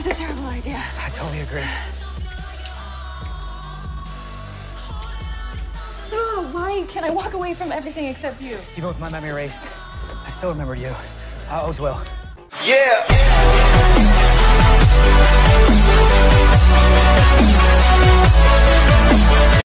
a terrible idea. I totally agree. Oh, why can I walk away from everything except you? Even with my memory erased, I still remembered you. I always will. Yeah!